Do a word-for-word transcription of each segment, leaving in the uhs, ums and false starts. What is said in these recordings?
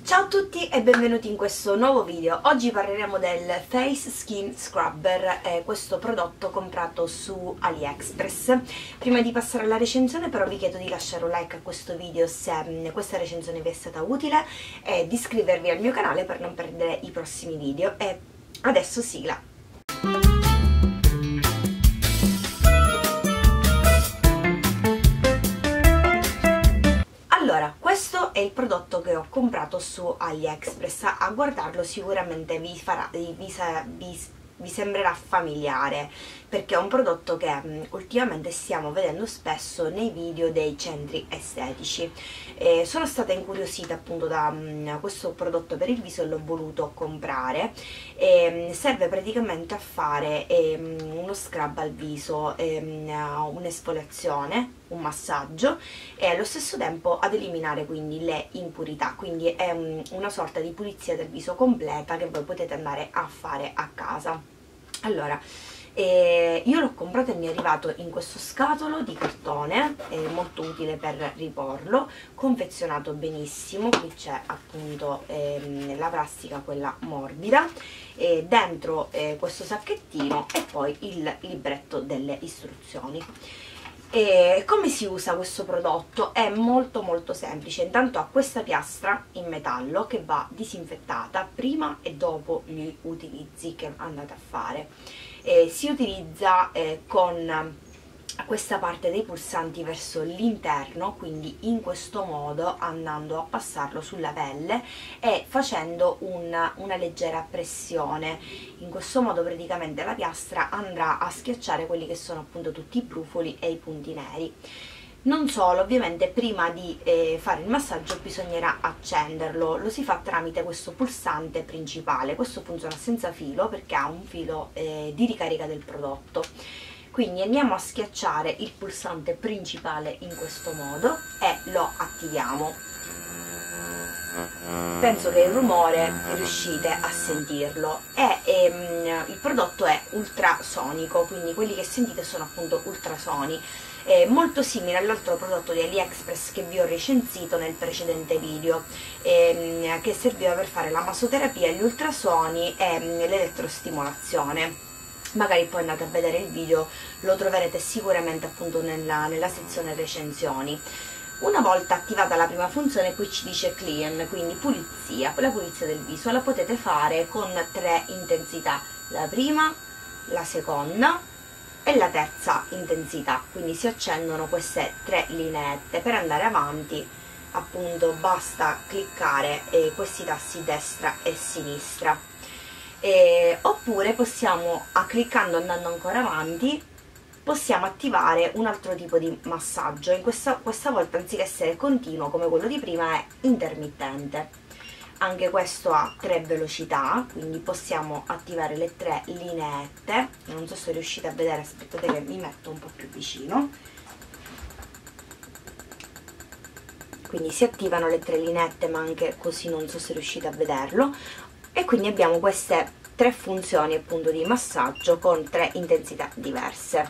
Ciao a tutti e benvenuti in questo nuovo video. Oggi parleremo del Face Skin Scrubber, eh, questo prodotto comprato su AliExpress. Prima di passare alla recensione però vi chiedo di lasciare un like a questo video se mh, questa recensione vi è stata utile e di iscrivervi al mio canale per non perdere i prossimi video. E adesso sigla! Allora, questo è il prodotto che ho comprato su AliExpress. A guardarlo sicuramente vi, farà, vi, vi, vi sembrerà familiare, perché è un prodotto che um, ultimamente stiamo vedendo spesso nei video dei centri estetici. Eh, sono stata incuriosita appunto da um, questo prodotto per il viso e l'ho voluto comprare. Eh, serve praticamente a fare eh, uno scrub al viso, eh, un'esfoliazione, un massaggio e allo stesso tempo ad eliminare quindi le impurità, quindi è um, una sorta di pulizia del viso completa che voi potete andare a fare a casa. Allora, eh, io l'ho comprato e mi è arrivato in questo scatolo di cartone, è molto utile per riporlo, confezionato benissimo. Qui c'è appunto ehm, la plastica, quella morbida, e dentro eh, questo sacchettino e poi il libretto delle istruzioni. E come si usa questo prodotto? È molto molto semplice. Intanto ha questa piastra in metallo che va disinfettata prima e dopo gli utilizzi che andate a fare. E si utilizza eh, con questa parte dei pulsanti verso l'interno, quindi in questo modo, andando a passarlo sulla pelle e facendo una, una leggera pressione. In questo modo praticamente la piastra andrà a schiacciare quelli che sono appunto tutti i brufoli e i punti neri. Non solo, ovviamente prima di eh, fare il massaggio bisognerà accenderlo. Lo si fa tramite questo pulsante principale. Questo funziona senza filo perché ha un filo eh, di ricarica del prodotto. Quindi andiamo a schiacciare il pulsante principale in questo modo e lo attiviamo. Penso che il rumore riuscite a sentirlo. E ehm, il prodotto è ultrasonico, quindi quelli che sentite sono appunto ultrasoni. È molto simile all'altro prodotto di AliExpress che vi ho recensito nel precedente video, ehm, che serviva per fare la masoterapia, gli ultrasuoni e l'elettrostimolazione. Magari poi andate a vedere il video, lo troverete sicuramente appunto nella, nella sezione recensioni. Una volta attivata la prima funzione, qui ci dice clean, quindi pulizia. La pulizia del viso la potete fare con tre intensità: la prima, la seconda e la terza intensità. Quindi si accendono queste tre lineette. Per andare avanti appunto basta cliccare eh, questi tasti destra e sinistra. Eh, oppure possiamo, a, cliccando andando ancora avanti, possiamo attivare un altro tipo di massaggio. In questa, questa volta, anziché essere continuo come quello di prima, è intermittente. Anche questo ha tre velocità, quindi possiamo attivare le tre lineette. Non so se riuscite a vedere, aspettate che mi metto un po' più vicino. Quindi si attivano le tre lineette, ma anche così non so se riuscite a vederlo. E quindi abbiamo queste tre funzioni appunto di massaggio con tre intensità diverse.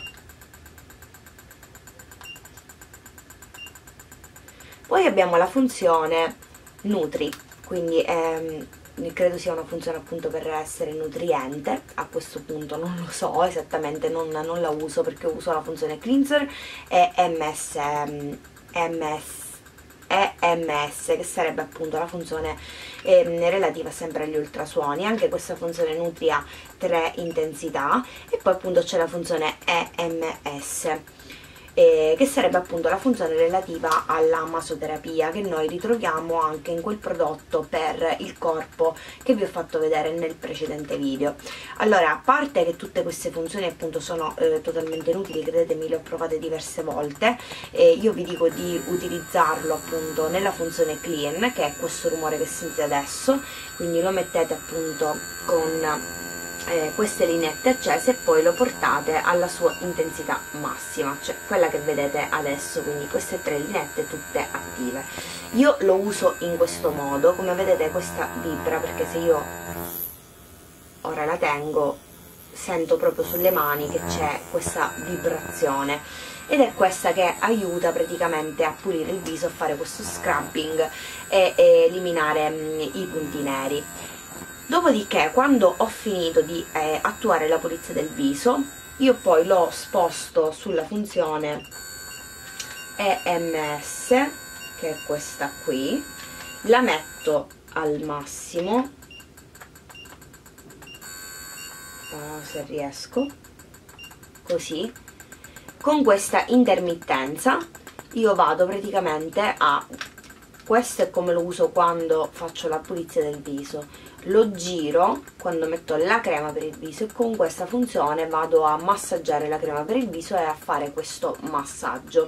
Poi abbiamo la funzione Nutri, quindi ehm, credo sia una funzione appunto per essere nutriente. A questo punto non lo so esattamente, non, non la uso perché uso la funzione Cleanser e M S, M S E M S, che sarebbe appunto la funzione eh, relativa sempre agli ultrasuoni. Anche questa funzione Nutri ha tre intensità. E poi appunto c'è la funzione E M S, eh, che sarebbe appunto la funzione relativa alla masoterapia, che noi ritroviamo anche in quel prodotto per il corpo che vi ho fatto vedere nel precedente video. Allora, a parte che tutte queste funzioni appunto sono eh, totalmente inutili, credetemi, le ho provate diverse volte, eh, io vi dico di utilizzarlo appunto nella funzione clean, che è questo rumore che sentite adesso. Quindi lo mettete appunto con Eh, queste lineette accese e poi lo portate alla sua intensità massima, cioè quella che vedete adesso, quindi queste tre lineette tutte attive. Io lo uso in questo modo, come vedete questa vibra, perché se io ora la tengo sento proprio sulle mani che c'è questa vibrazione. ed è questa che aiuta praticamente a pulire il viso, a fare questo scrubbing e, e eliminare mh, i punti neri. Dopodiché, quando ho finito di eh, attuare la pulizia del viso, io poi lo sposto sulla funzione E M S, che è questa qui, la metto al massimo, oh, se riesco, così. Con questa intermittenza io vado praticamente a, questo è come lo uso quando faccio la pulizia del viso, lo giro quando metto la crema per il viso, e con questa funzione vado a massaggiare la crema per il viso e a fare questo massaggio.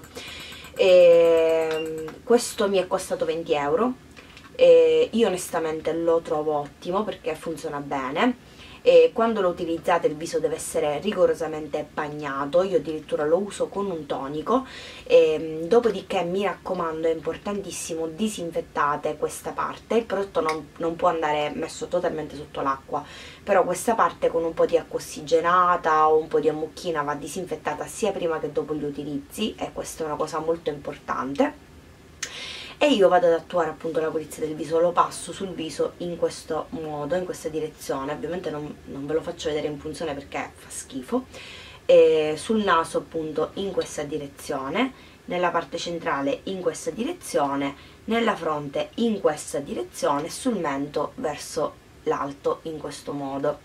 E questo mi è costato venti euro, e io onestamente lo trovo ottimo perché funziona bene. E quando lo utilizzate il viso deve essere rigorosamente bagnato, io addirittura lo uso con un tonico. E dopodiché, mi raccomando, è importantissimo, disinfettate questa parte. Il prodotto non, non può andare messo totalmente sotto l'acqua, però questa parte con un po' di acqua ossigenata o un po' di ammucchina va disinfettata sia prima che dopo gli utilizzi, e questa è una cosa molto importante. E io vado ad attuare appunto la pulizia del viso, lo passo sul viso in questo modo, in questa direzione. Ovviamente non, non ve lo faccio vedere in funzione perché fa schifo. E sul naso appunto in questa direzione, nella parte centrale in questa direzione, nella fronte in questa direzione, sul mento verso l'alto in questo modo.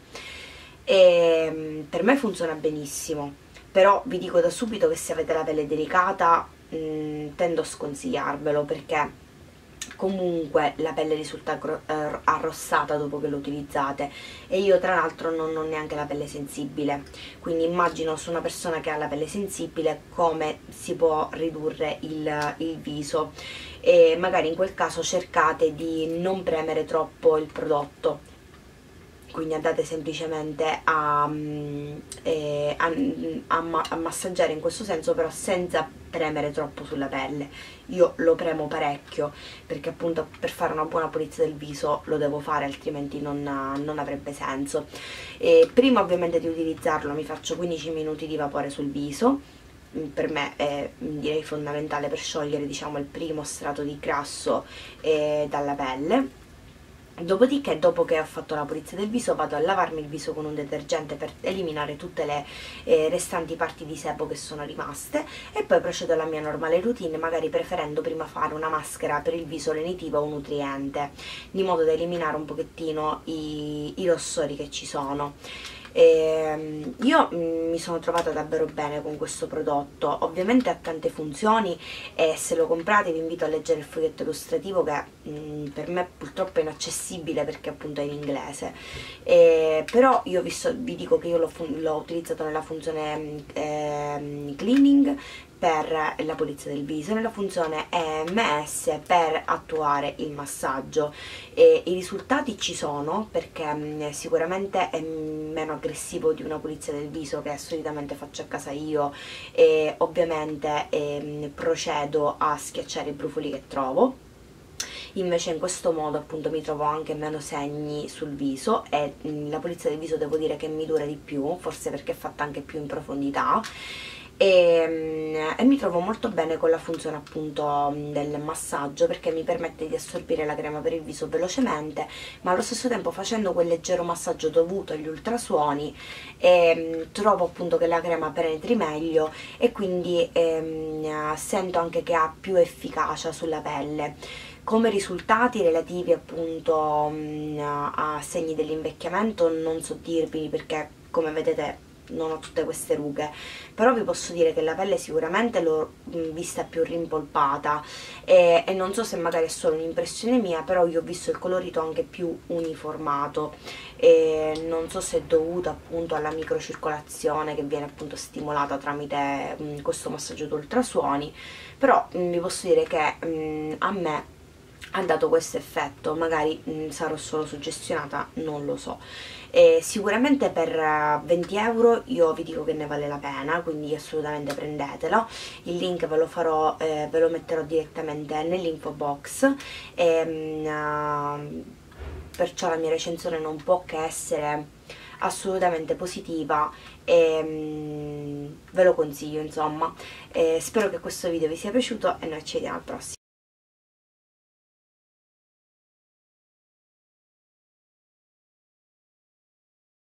E per me funziona benissimo, però vi dico da subito che se avete la pelle delicata mh, tendo a sconsigliarvelo, perché comunque la pelle risulta arrossata dopo che lo utilizzate, e io tra l'altro non ho neanche la pelle sensibile, quindi immagino su una persona che ha la pelle sensibile come si può ridurre il, il viso. E magari in quel caso cercate di non premere troppo il prodotto, quindi andate semplicemente a, eh, a, a, a massaggiare in questo senso, però senza premere troppo sulla pelle. Io lo premo parecchio perché appunto per fare una buona pulizia del viso lo devo fare, altrimenti non, non avrebbe senso. E prima ovviamente di utilizzarlo mi faccio quindici minuti di vapore sul viso. Per me è, direi, fondamentale per sciogliere, diciamo, il primo strato di grasso eh, dalla pelle. Dopodiché, dopo che ho fatto la pulizia del viso, vado a lavarmi il viso con un detergente per eliminare tutte le eh, restanti parti di sebo che sono rimaste, e poi procedo alla mia normale routine, magari preferendo prima fare una maschera per il viso lenitiva o nutriente, di modo da eliminare un pochettino i, i rossori che ci sono. E io mi sono trovata davvero bene con questo prodotto. Ovviamente ha tante funzioni e se lo comprate vi invito a leggere il foglietto illustrativo, che mh, per me purtroppo è inaccessibile perché appunto è in inglese. E, però io vi, so, vi dico che io l'ho utilizzato nella funzione eh, cleaning per la pulizia del viso, nella funzione E M S per attuare il massaggio, e i risultati ci sono, perché mh, sicuramente è meno aggressivo di una pulizia del viso che solitamente faccio a casa io, e ovviamente eh, procedo a schiacciare i brufoli che trovo. Invece in questo modo appunto mi trovo anche meno segni sul viso, e mh, la pulizia del viso devo dire che mi dura di più, forse perché è fatta anche più in profondità. E, e mi trovo molto bene con la funzione appunto del massaggio, perché mi permette di assorbire la crema per il viso velocemente, ma allo stesso tempo facendo quel leggero massaggio dovuto agli ultrasuoni e, trovo appunto che la crema penetri meglio, e quindi ehm, sento anche che ha più efficacia sulla pelle. Come risultati relativi appunto mh, a segni dell'invecchiamento non so dirvi, perché come vedete non ho tutte queste rughe, però vi posso dire che la pelle sicuramente l'ho vista più rimpolpata, e, e non so se magari è solo un'impressione mia, però io ho visto il colorito anche più uniformato, e non so se è dovuto appunto alla microcircolazione che viene appunto stimolata tramite mh, questo massaggio di ultrasuoni, però mh, vi posso dire che mh, a me ha dato questo effetto. Magari mh, sarò solo suggestionata, non lo so. E sicuramente per venti euro io vi dico che ne vale la pena, quindi assolutamente prendetelo. Il link ve lo farò, eh, ve lo metterò direttamente nell'info box, e, mh, perciò la mia recensione non può che essere assolutamente positiva e mm, ve lo consiglio insomma. Eh, spero che questo video vi sia piaciuto e noi ci vediamo al prossimo.